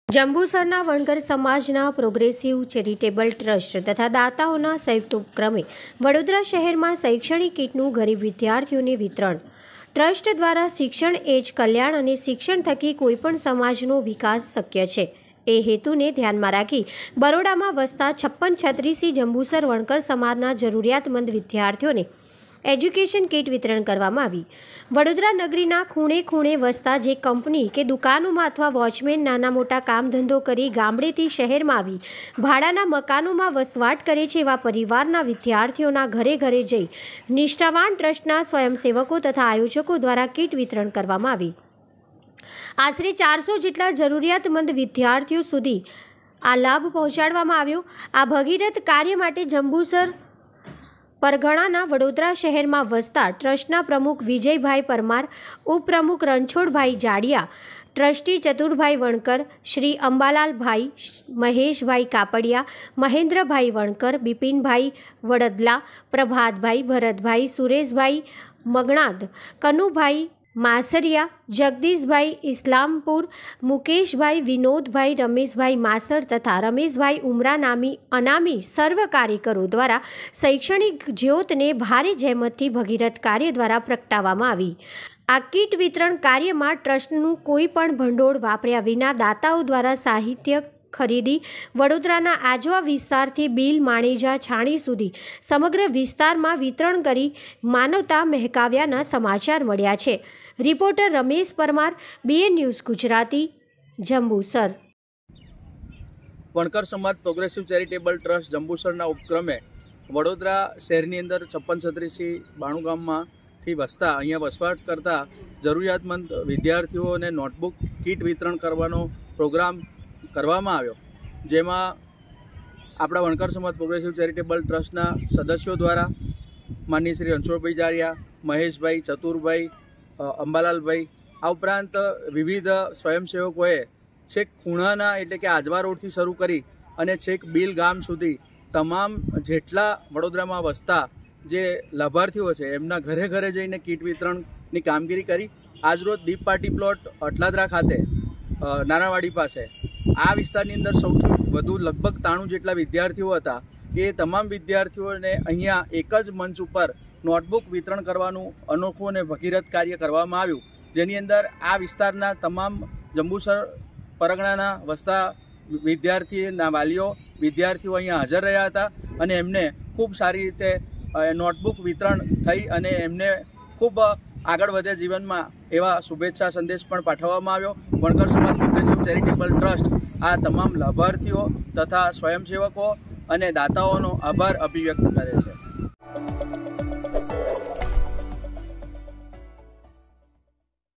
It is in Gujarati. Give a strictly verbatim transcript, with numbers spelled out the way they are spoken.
જંબુસરના વણકર સમાજના પ્રોગ્રેસિવ ચેરિટેબલ ટ્રસ્ટ તથા દાતાઓના સંયુક્ત ઉપક્રમે વડોદરા શહેરમાં શૈક્ષણિક કીટનું ગરીબ વિદ્યાર્થીઓને વિતરણ. ટ્રસ્ટ દ્વારા શિક્ષણ એ જ કલ્યાણ અને શિક્ષણ થકી કોઈપણ સમાજનો વિકાસ શક્ય છે એ હેતુને ધ્યાનમાં રાખી બરોડામાં વસતા છપ્પન છત્રીસી જંબુસર વણકર સમાજના જરૂરિયાતમંદ વિદ્યાર્થીઓને એજ્યુકેશન કીટ વિતરણ કરવામાં આવી. વડોદરા નગરીના ખૂણે ખૂણે વસતા જે કંપની કે દુકાનોમાં અથવા વોચમેન નાના મોટા કામ ધંધો કરી ગામડેથી શહેરમાં આવી ભાડાના મકાનોમાં વસવાટ કરે છે એવા પરિવારના વિદ્યાર્થીઓના ઘરે ઘરે જઈ નિષ્ઠાવાન ટ્રસ્ટના સ્વયંસેવકો તથા આયોજકો દ્વારા કીટ વિતરણ કરવામાં આવી. આશરે ચારસો જેટલા જરૂરિયાતમંદ વિદ્યાર્થીઓ સુધી આ લાભ પહોંચાડવામાં આવ્યો. આ ભગીરથ કાર્ય માટે જંબુસર પરગણાના વડોદરા શહેરમાં વસતા ટ્રસ્ટના પ્રમુખ વિજયભાઈ પરમાર, ઉપપ્રમુખ રણછોડભાઈ જાડિયા, ટ્રસ્ટી ચતુરભાઈ વણકર, શ્રી અંબાલાલભાઈ, મહેશભાઈ કાપડિયા, મહેન્દ્રભાઈ વણકર, બિપિનભાઈ વડદલા, પ્રભાતભાઈ, ભરતભાઈ, સુરેશભાઈ મગણાદ, કનુભાઈ માસરિયા, જગદીશભાઈ ઇસ્લામપુર, મુકેશભાઈ, વિનોદભાઈ, રમેશભાઈ માસર તથા રમેશભાઈ ઉમરા નામી અનામી સર્વ કાર્યકરો દ્વારા શૈક્ષણિક જ્યોતને ભારે જહેમતથી ભગીરથ કાર્ય દ્વારા પ્રગટાવવામાં આવી. આ કીટ વિતરણ કાર્યમાં ટ્રસ્ટનું કોઈ પણ ભંડોળ વાપર્યા વિના દાતાઓ દ્વારા સાહિત્ય ખરીદી વડોદરાના આજવા વિસ્તારથી બિલ માણેજા છાણી સુધી સમગ્ર વિસ્તારમાં વિતરણ કરી માનવતા મહેકાવ્યાના સમાચાર મળ્યા છે. Reporter Ramesh Parmar, BN news Gujarati, Jambusar. વણકર સમાજ પ્રોગ્રેસિવ ચેરિટેબલ ટ્રસ્ટ જંબુસરના ઉપક્રમે વડોદરા શહેરની અંદર છપ્પન છત્રીસી બાણું ગામમાંથી વસતા અહીંયા વસવાટ કરતા જરૂરિયાતમંદ વિદ્યાર્થીઓને નોટબુક કીટ વિતરણ કરવાનો પ્રોગ્રામ કરવામાં આવ્યો, જેમાં આપણા વણકર સમાજ પ્રોગ્રેસિવ ચેરિટેબલ ટ્રસ્ટના સદસ્યો દ્વારા માનનીય શ્રી રણછોડભાઈ જાડિયા, મહેશભાઈ, ચતુરભાઈ, અંબાલાલભાઈ, આ ઉપરાંત વિવિધ સ્વયંસેવકોએ છેક ખૂણાના એટલે કે આજવા રોડથી શરૂ કરી અને છેક બિલ ગામ સુધી તમામ જેટલા વડોદરામાં વસતા જે લાભાર્થીઓ છે એમના ઘરે ઘરે જઈને કીટ વિતરણની કામગીરી કરી. આજરોજ દીપ પાર્ટી પ્લોટ અટલાદરા ખાતે નાનાવાડી પાસે આ વિસ્તારની અંદર સૌથી વધુ લગભગ ત્રાણું જેટલા વિદ્યાર્થીઓ હતા. એ તમામ વિદ્યાર્થીઓને અહીંયા એક જ મંચ ઉપર નોટબુક વિતરણ કરવાનું અનોખું અને ભગીરથ કાર્ય કરવામાં આવ્યું, જેની અંદર આ વિસ્તારના તમામ જંબુસર પરગણાના વસતા વિદ્યાર્થીના વાલીઓ વિદ્યાર્થીઓ અહીંયા હાજર રહ્યા હતા અને એમને ખૂબ સારી રીતે નોટબુક વિતરણ થઈ અને એમને ખૂબ આગળ વધે જીવનમાં એવા શુભેચ્છા સંદેશ પણ પાઠવવામાં આવ્યો. વણકર સમાજ પ્રોગ્રેસિવ ચેરિટેબલ ટ્રસ્ટ આ તમામ લાભાર્થીઓ તથા સ્વયંસેવકો અને દાતાઓનો આભાર અભિવ્યક્ત કરે છે.